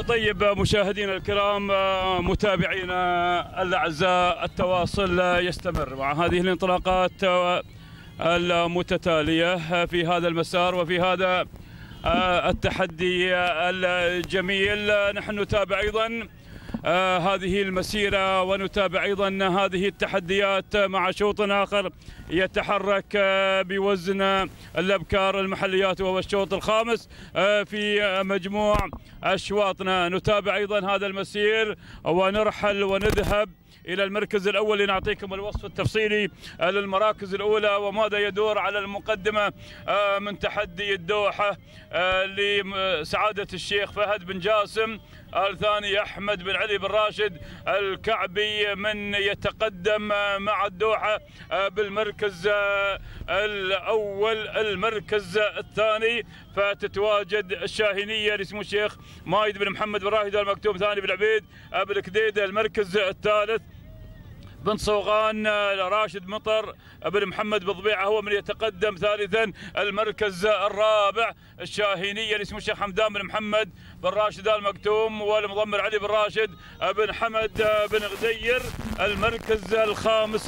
طيب مشاهدينا الكرام، متابعينا الاعزاء، التواصل يستمر مع هذه الانطلاقات المتتاليه في هذا المسار وفي هذا التحدي الجميل. نحن نتابع ايضا هذه المسيرة ونتابع أيضا هذه التحديات مع شوط آخر يتحرك بوزن الأبكار المحليات، وهو الشوط الخامس في مجموع أشواطنا. نتابع أيضا هذا المسير ونرحل ونذهب إلى المركز الأول لنعطيكم الوصف التفصيلي للمراكز الأولى وماذا يدور على المقدمة من تحدي الدوحة لسعادة الشيخ فهد بن جاسم. الثاني أحمد بن علي بن راشد الكعبي من يتقدم مع الدوحة بالمركز الأول. المركز الثاني فتتواجد الشاهينية لسمو الشيخ مايد بن محمد بن راشد المكتوم ثاني بن عبيد بالكديدة. المركز الثالث بن صوغان راشد مطر بن محمد بضبيعه هو من يتقدم ثالثا. المركز الرابع الشاهينية لسمو الشيخ حمدان بن محمد بن راشد المكتوم والمضمر علي بن راشد بن حمد بن غدير. المركز الخامس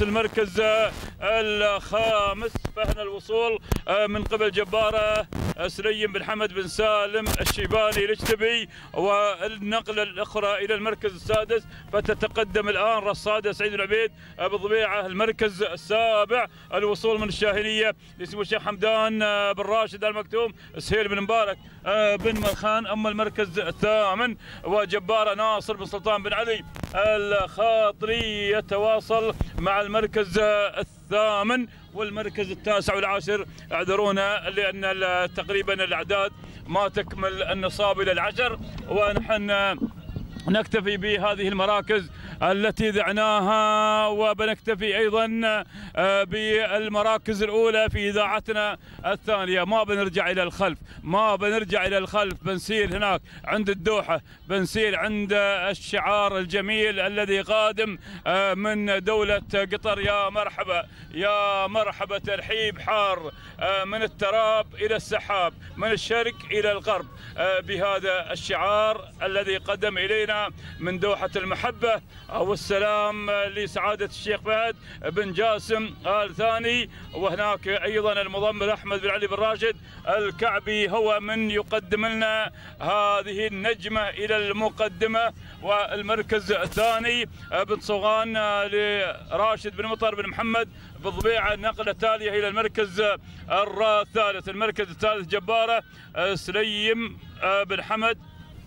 فهنا الوصول من قبل جبارة سليم بن حمد بن سالم الشيباني الاجتبي، والنقلة الأخرى إلى المركز السادس فتتقدم الآن رصادة سعيد بن عبيد بضبيعة. المركز السابع الوصول من الشاهينية لسمو الشيخ حمدان بن راشد المكتوم سهيل بن مبارك بن مرخان. أما المركز الثامن وجبارة ناصر بن سلطان بن علي الخاطري يتواصل مع المركز الثامن. والمركز التاسع والعاشر اعذرونا لأن تقريبا الأعداد ما تكمل النصاب إلى العشر، ونحن نكتفي بهذه المراكز التي ذعناها وبنكتفي أيضا بالمراكز الأولى في إذاعتنا الثانية. ما بنرجع إلى الخلف، بنسير هناك عند الدوحة، بنسير عند الشعار الجميل الذي قادم من دولة قطر. يا مرحبا ترحيب حار من التراب إلى السحاب، من الشرق إلى الغرب، بهذا الشعار الذي قدم إلينا من دوحة المحبة والسلام لسعادة الشيخ فهد بن جاسم آل ثاني. وهناك أيضا المضمر أحمد بن علي بن راشد الكعبي هو من يقدم لنا هذه النجمة إلى المقدمة. والمركز الثاني بن صوغان لراشد بن مطر بن محمد بالضبيعة. النقلة التالية إلى المركز الثالث. المركز الثالث جبارة سليم بن حمد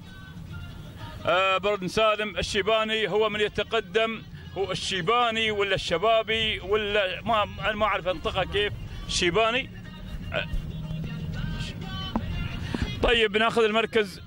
بن سالم الشيباني هو من يتقدم. هو الشيباني ولا الشبابي ولا ما أعرف أنطقها كيف. الشيباني. طيب ناخذ المركز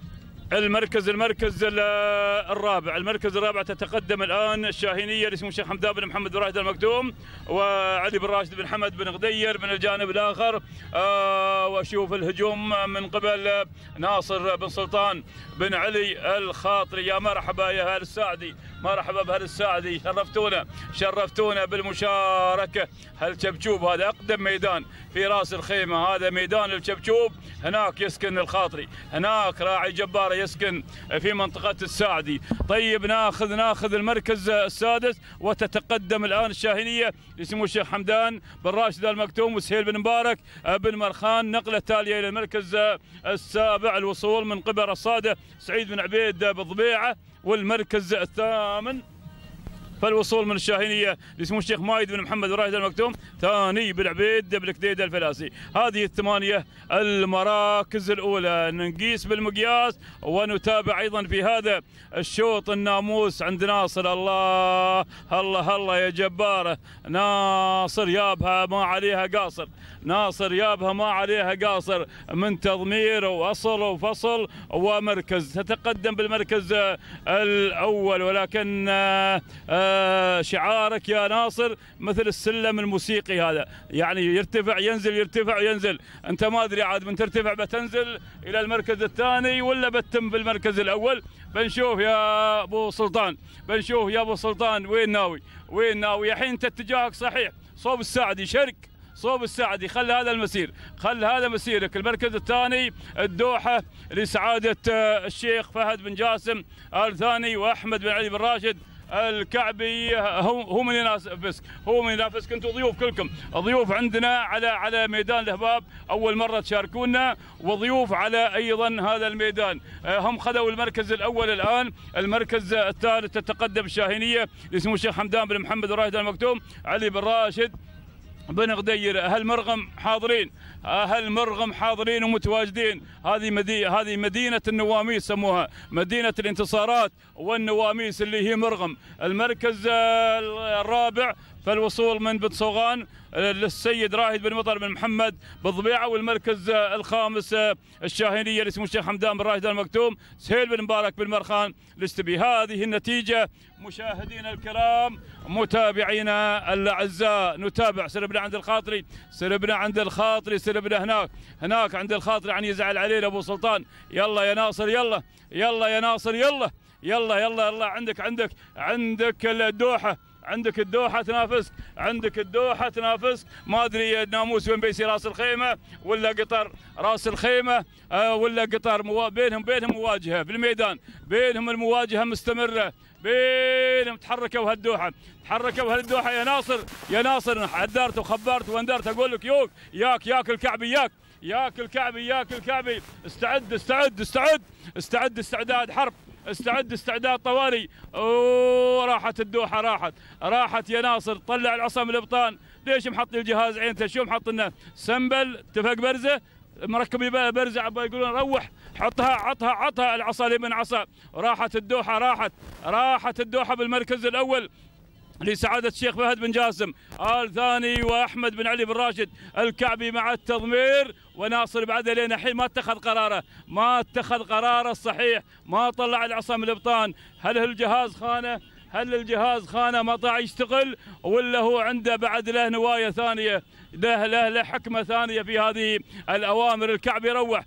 الرابع. المركز الرابع تتقدم الآن الشاهينية لسمو الشيخ حمدان بن محمد بن راشد المكتوم وعلي بن راشد بن حمد بن غدير من الجانب الآخر. وأشوف الهجوم من قبل ناصر بن سلطان بن علي الخاطري. يا مرحبا يا أهل الساعدي، مرحبا بأهل الساعدي، شرفتونا بالمشاركة. الشبشوب هذا أقدم ميدان في رأس الخيمة، هذا ميدان الشبشوب. هناك يسكن الخاطري، هناك راعي جبارة يسكن في منطقة الساعدي. طيب ناخذ المركز السادس وتتقدم الآن الشاهينية لسمو الشيخ حمدان بن راشد المكتوم وسهيل بن مبارك بن مرخان. نقلة تالية إلى المركز السابع الوصول من قبل رصادة سعيد بن عبيد بالضبيعة. والمركز الثامن فالوصول من الشاهينية لسمو الشيخ مايد بن محمد بن راشد المكتوم ثاني بن عبيد بالكديدة الفلاسي. هذه الثمانية المراكز الأولى. نقيس بالمقياس ونتابع أيضا في هذا الشوط الناموس عند ناصر. الله الله الله يا جبارة. ناصر يابها ما عليها قاصر، من تضمير وأصل وفصل ومركز. تتقدم بالمركز الأول، ولكن شعارك يا ناصر مثل السلم الموسيقي هذا، يعني يرتفع ينزل يرتفع ينزل. انت ما ادري عاد من ترتفع بتنزل الى المركز الثاني ولا بتتم بالمركز الاول. بنشوف يا ابو سلطان، وين ناوي الحين؟ انت اتجاهك صحيح صوب الساعدي، صوب السعدي، خل هذا المسير، خل هذا مسيرك. المركز الثاني الدوحة لسعادة الشيخ فهد بن جاسم آل ثاني وأحمد بن علي بن راشد الكعبي. هو من ينافسك، هو من ينافسك. انتم ضيوف كلكم، ضيوف عندنا على ميدان الهباب، اول مره تشاركونا، وضيوف على ايضا هذا الميدان. هم خذوا المركز الاول الان. المركز الثالث تتقدم الشاهينيه اسمه الشيخ حمدان بن محمد راشد المكتوم، علي بن راشد بن غدير. اهل مرغم حاضرين، اهل مرغم حاضرين ومتواجدين. هذه مدينه النواميس، سموها مدينه الانتصارات والنواميس اللي هي مرغم. المركز الرابع فالوصول من بن صوغان للسيد راهد بن مطر بن محمد بالضبيعه. والمركز الخامس الشاهينيه اللي اسمه الشيخ حمدان بن راشد المكتوم، سهيل بن مبارك بن مرخان الاستبي. هذه النتيجه مشاهدينا الكرام، متابعينا الاعزاء. نتابع. سربنا عند الخاطري، سربنا عند الخاطري، سربنا هناك عند الخاطري عن يزعل علينا ابو سلطان. يلا يا ناصر، يلا يلا يا ناصر، يلا يلا يلا يلا. عندك الدوحه، عندك الدوحه تنافسك، عندك الدوحه تنافسك. ما ادري الناموس وين بيصير، راس الخيمه ولا قطر، راس الخيمه ولا قطر. بينهم مواجهه في الميدان، بينهم المواجهه مستمره، بينهم. تحركوا هالدوحه، تحركوا هالدوحه يا ناصر، يا ناصر. عدارت وخبرت واندرت، اقول لك ياك الكعبي، ياك الكعبي. استعد استعداد حرب، استعداد طوارئ. راحت الدوحه، راحت يا ناصر. طلع العصا من الابطان. ليش محط الجهاز عينته؟ شو محط لنا؟ سنبل اتفق برزه، مركب برزه، عبا يقولون روح عطها العصا لمن عصا. راحت الدوحه، راحت الدوحه بالمركز الاول لسعادة الشيخ فهد بن جاسم آل ثاني وأحمد بن علي بن راشد الكعبي مع التضمير. وناصر بعد لين الحين ما اتخذ قراره الصحيح، ما طلع العصا من الابطان. هل الجهاز خانه ما طاع يشتغل، ولا هو عنده بعد له نوايا ثانيه، له حكمه ثانيه في هذه الاوامر؟ الكعبي روح.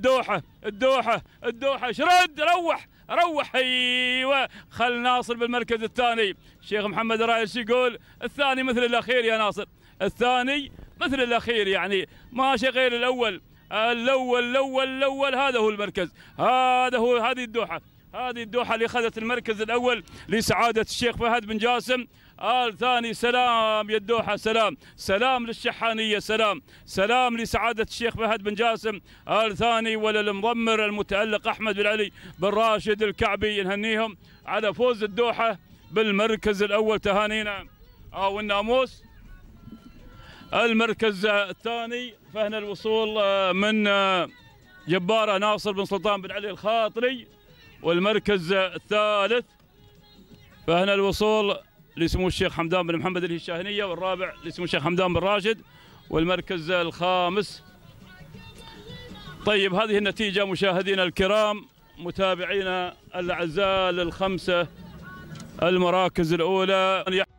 الدوحه شرد، روح ايوه. خل ناصر بالمركز الثاني. الشيخ محمد رايس يقول الثاني مثل الاخير يا ناصر، الثاني مثل الاخير، يعني ماشي غير الاول. الاول هذا هو المركز، هذه الدوحه اللي اخذت المركز الاول لسعاده الشيخ فهد بن جاسم آل ثاني. سلام يا الدوحه، سلام للشحانيه، سلام لسعاده الشيخ فهد بن جاسم آل ثاني، وللمضمر المتالق احمد بن علي بن راشد الكعبي. نهنيهم على فوز الدوحه بالمركز الاول، تهانينا. والناموس المركز الثاني فهنا الوصول من جباره ناصر بن سلطان بن علي الخاطري. والمركز الثالث فهنا الوصول لسمو الشيخ حمدان بن محمد اللي هي الشاهينيه، والرابع لسمو الشيخ حمدان بن راشد، والمركز الخامس. طيب هذه النتيجه مشاهدينا الكرام، متابعينا الاعزاء للخمسه المراكز الاولى.